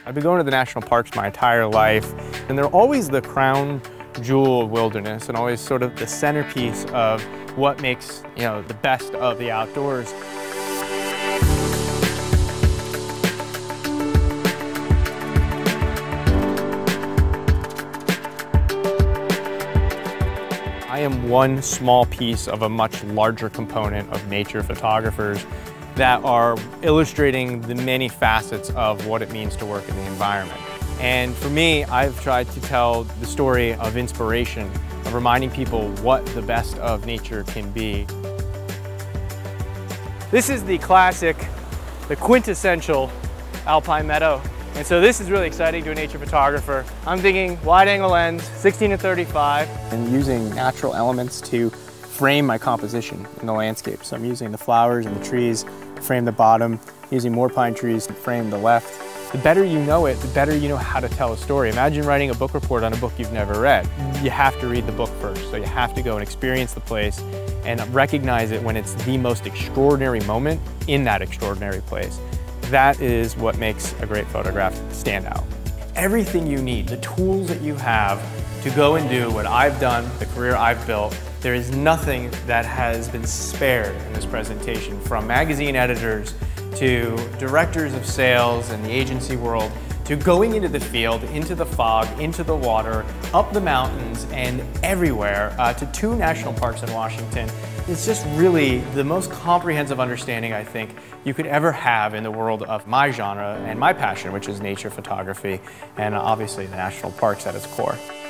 I've been going to the national parks my entire life, and they're always the crown jewel of wilderness and always sort of the centerpiece of what makes, the best of the outdoors. I am one small piece of a much larger component of nature photographers that are illustrating the many facets of what it means to work in the environment. And for me, I've tried to tell the story of inspiration, of reminding people what the best of nature can be. This is the classic, the quintessential alpine meadow. And so this is really exciting to a nature photographer. I'm thinking wide angle lens, 16 to 35. And using natural elements to frame my composition in the landscape. So I'm using the flowers and the trees to frame the bottom, using more pine trees to frame the left. The better you know it, the better you know how to tell a story. Imagine writing a book report on a book you've never read. You have to read the book first. So you have to go and experience the place and recognize it when it's the most extraordinary moment in that extraordinary place. That is what makes a great photograph stand out. Everything you need, the tools that you have to go and do what I've done, the career I've built, there is nothing that has been spared in this presentation, from magazine editors to directors of sales in the agency world, to going into the field, into the fog, into the water, up the mountains, and everywhere, to 2 national parks in Washington. It's just really the most comprehensive understanding I think you could ever have in the world of my genre and my passion, which is nature photography, and obviously the national parks at its core.